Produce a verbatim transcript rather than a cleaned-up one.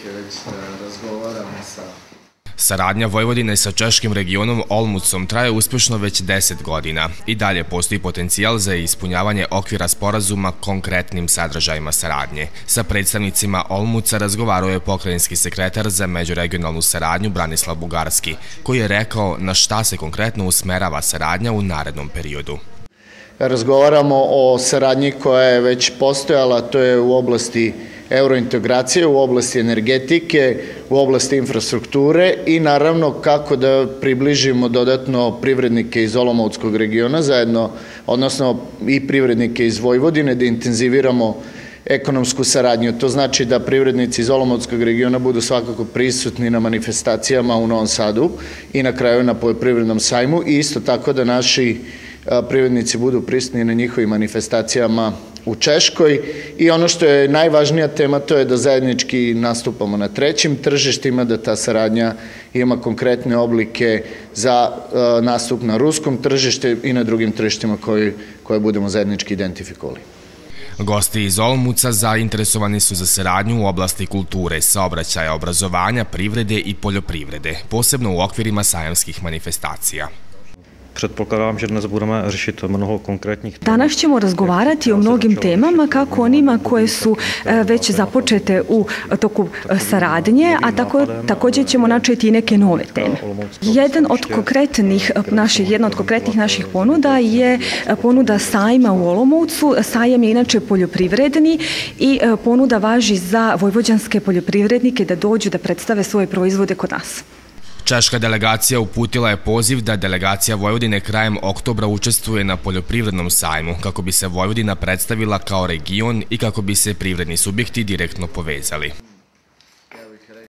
prilike već da razgovaramo sa... Saradnja Vojvodine sa češkim regionom Olmucom traje uspješno već deset godina. I dalje postoji potencijal za ispunjavanje okvira sporazuma konkretnim sadržajima saradnje. Sa predstavnicima Olmuca razgovarao je pokrajinski sekretar za međuregionalnu saradnju Branislav Bugarski, koji je rekao na šta se konkretno usmerava saradnja u narednom periodu. Razgovaramo o saradnji koja je već postojala, to je u oblasti eurointegracije, u oblasti energetike, u oblasti infrastrukture i naravno kako da približimo dodatno privrednike iz Olomouckog regiona zajedno, odnosno i privrednike iz Vojvodine, da intenziviramo ekonomsku saradnju. To znači da privrednici iz Olomouckog regiona budu svakako prisutni na manifestacijama u Novom Sadu i na kraju na poljoprivrednom sajmu i isto tako da naši privrednici budu prisutni na njihovim manifestacijama u Češkoj i ono što je najvažnija tema to je da zajednički nastupamo na trećim tržištima, da ta saradnja ima konkretne oblike za nastup na ruskom tržište i na drugim tržištima koje, koje budemo zajednički identifikovali. Gosti iz Olmuca zainteresovani su za saradnju u oblasti kulture, saobraćaja, obrazovanja, privrede i poljoprivrede, posebno u okvirima sajamskih manifestacija. Pretpostavljam da danas budemo rešiti mnogo konkretnih tema. Danas ćemo razgovarati o mnogim temama, kako onima koje su već započete u toku saradnje, a tako, također ćemo načeti i neke nove teme. Jedan od konkretnih naših, jedna od konkretnih naših ponuda je ponuda sajma u Olomoucu. Sajam je inače poljoprivredni i ponuda važi za vojvođanske poljoprivrednike da dođu da predstave svoje proizvode kod nas. Češka delegacija uputila je poziv da delegacija Vojvodine krajem oktobra učestvuje na poljoprivrednom sajmu kako bi se Vojvodina predstavila kao region i kako bi se privredni subjekti direktno povezali.